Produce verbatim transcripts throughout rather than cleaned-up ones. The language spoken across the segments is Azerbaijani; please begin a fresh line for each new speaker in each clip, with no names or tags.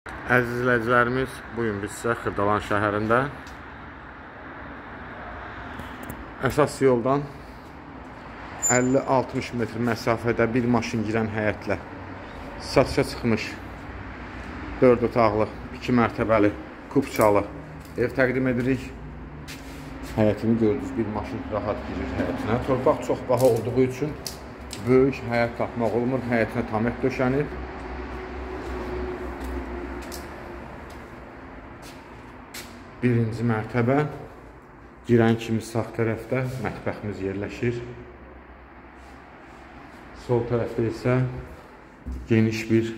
Əziz izləyicilərimiz, bugün biz sizə Xırdalan şəhərində əsas yoldan əlli altmış metr məsafədə bir maşın girən həyətlə satışa çıxmış dörd otaqlı, iki mərtəbəli, kubçalı ev təqdim edirik. Həyətini gördünüz, bir maşın rahat girir həyətinə. Torpaq çox baha olduğu üçün böyük həyət tapmaq olmur, həyətinə tamet döşənib. Birinci mərtəbə, girən kimi sağ tərəfdə mətbəximiz yerləşir. Sol tərəfdə isə geniş bir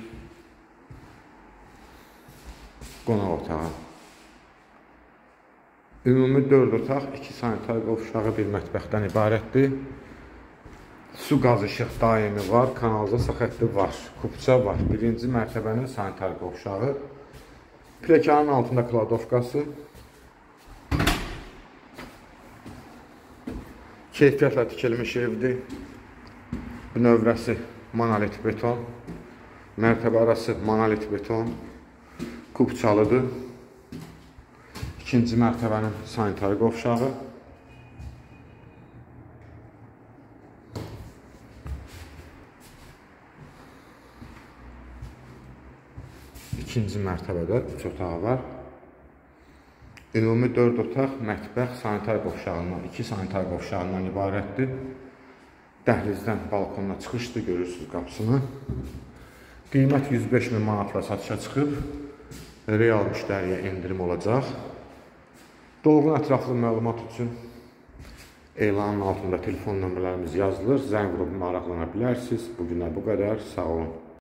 qonaq otağı. Ümumi dörd otaq, iki sanitar qovşağı bir mətbəxdən ibarətdir. Su qaz işıq daimi var, kanalizasiya xətti var, kubça var. Birinci mərtəbənin sanitar qovşağı. Plekanın altında kladovkası. Keyfiyyətlə tikilmiş evdir. Növrəsi monolit beton. Mərtəbə arası monolit beton. Kubçalıdır. İkinci mərtəbənin sanitar qovşağı. İkinci mərtəbədə üç otağı var. Ümumi dörd otaq, mətbəx, sanitar qovşağından, iki sanitar qovşağından ibarətdir. Dəhlizdən balkonuna çıxışdır, görürsünüz qapısını. Qiymət yüz beş min manatla satışa çıxıb, real müştəriyə endirim olacaq. Dolğun ətraflı məlumat üçün elanın altında telefon nömrələrimiz yazılır. Zəng vurub maraqlana bilərsiniz. Bugünə bu qədər. Sağ olun.